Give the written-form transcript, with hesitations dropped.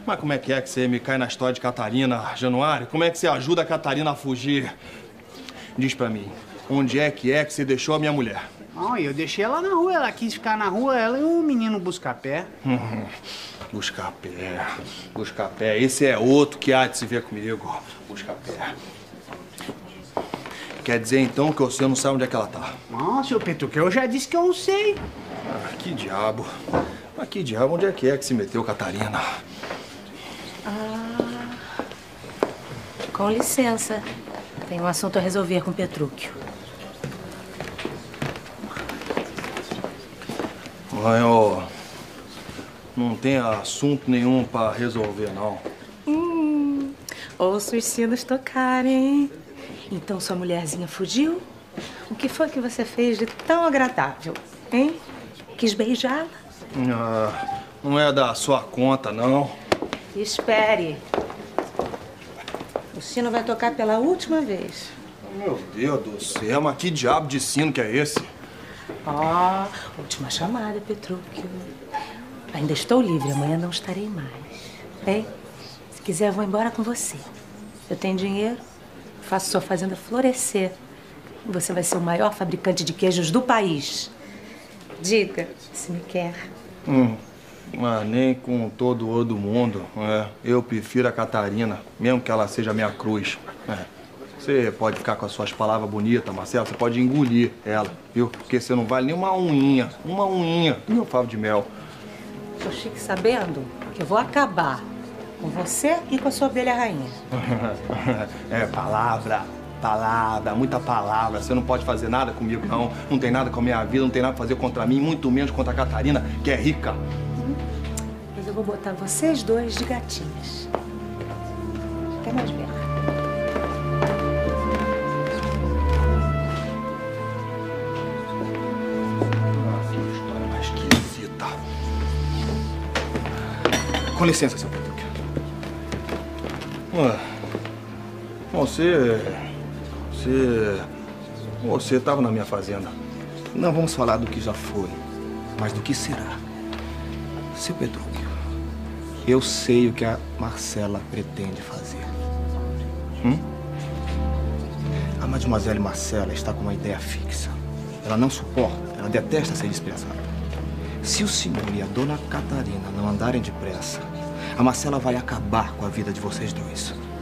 Mas como é que você me cai na história de Catarina, Januário? Como é que você ajuda a Catarina a fugir? Diz pra mim, onde é que você deixou a minha mulher? Não, eu deixei ela na rua, ela quis ficar na rua, ela e o menino buscar pé. Buscar pé, buscar pé. Esse é outro que há de se ver comigo. Buscar pé. Quer dizer, então, que você não sabe onde é que ela tá? Não, seu Petrucci, eu já disse que eu não sei. Ah, que diabo. Mas que diabo, onde é que se meteu, Catarina? Com licença. Tem um assunto a resolver com o Petrúquio. Mãe, não tem assunto nenhum pra resolver, não. Ouço os sinos tocarem. Então sua mulherzinha fugiu? O que foi que você fez de tão agradável, hein? Quis beijá-la? Ah, não é da sua conta, não. Espere. O sino vai tocar pela última vez. Meu Deus do céu, mas que diabo de sino que é esse? Última chamada, Petrúquio. Ainda estou livre, amanhã não estarei mais. Bem, se quiser, eu vou embora com você. Eu tenho dinheiro, faço sua fazenda florescer. E você vai ser o maior fabricante de queijos do país. Diga, se me quer. Mas nem com todo o do mundo. Eu prefiro a Catarina, mesmo que ela seja minha cruz. Você pode ficar com as suas palavras bonitas, Marcelo, você pode engolir ela, viu? Porque você não vale nem uma unha do meu favo de mel. Eu fique sabendo que eu vou acabar com você e com a sua abelha rainha. Palavra, muita palavra. Você não pode fazer nada comigo, não. Não tem nada com a minha vida, não tem nada a fazer contra mim, muito menos contra a Catarina, que é rica. Mas eu vou botar vocês dois de gatinhas. Até mais ver. Com licença, seu Petrúquio. Você estava na minha fazenda. Não vamos falar do que já foi, mas do que será. Seu Petrúquio, eu sei o que a Marcela pretende fazer. A Mademoiselle Marcela está com uma ideia fixa. Ela não suporta, ela detesta ser dispensada. Se o senhor e a dona Catarina não andarem depressa, a Marcela vai acabar com a vida de vocês dois.